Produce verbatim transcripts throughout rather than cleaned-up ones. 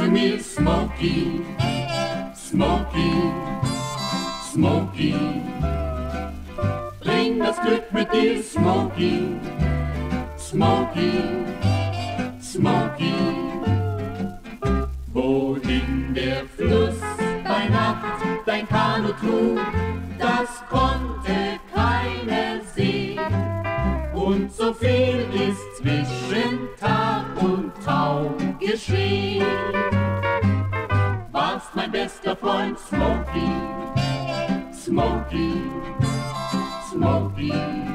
mit mir, Smokey, Smokey, Smokey. Bring das Glück mit dir, Smokey, Smokey, Smokey. Wohin der Fluss bei Nacht dein Kanu trug, das konnte keiner sehen. Und so viel ist zwischen Tag und Tau geschehen. Warst mein bester Freund, Smokey, Smokey, Smokey.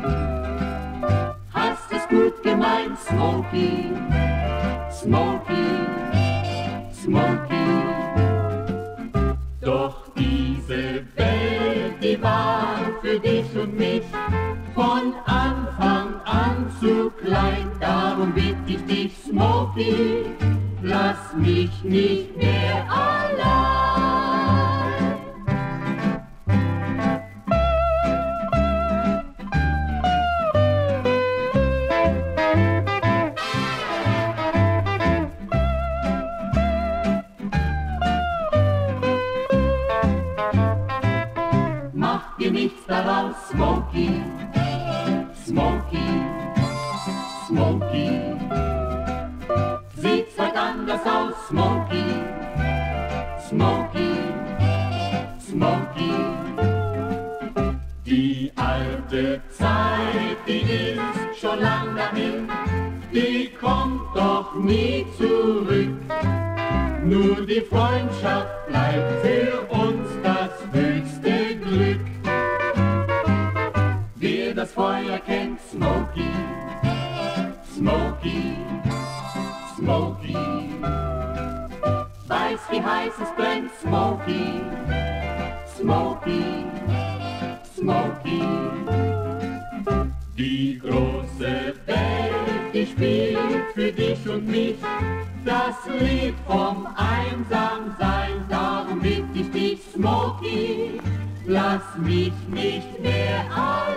Hast es gut gemeint, Smokey, Smokey, Smokey. Doch diese Welt, die war für dich und mich von Anfang an zu klein. Darum bitt ich dich, Smokey, lass mich nicht mehr allein. Mach dir nichts daraus, Smokey, Smokey, Smokey. Sieht's heute anders aus, Smokey, Smokey, Smokey. Die alte Zeit, die ist schon lang dahin, die kommt doch nie zurück. Nur die Freundschaft bleibt für uns das höchste Glück. Wer das Feuer kennt, Smokey, Smokey, Smokey. Weiß, wie heiß es brennt, Smokey, Smokey, Smokey. Die große Welt, die spielt für dich und mich das Lied vom Einsamsein. Darum bitt ich dich, Smokey, lass mich nicht mehr allein.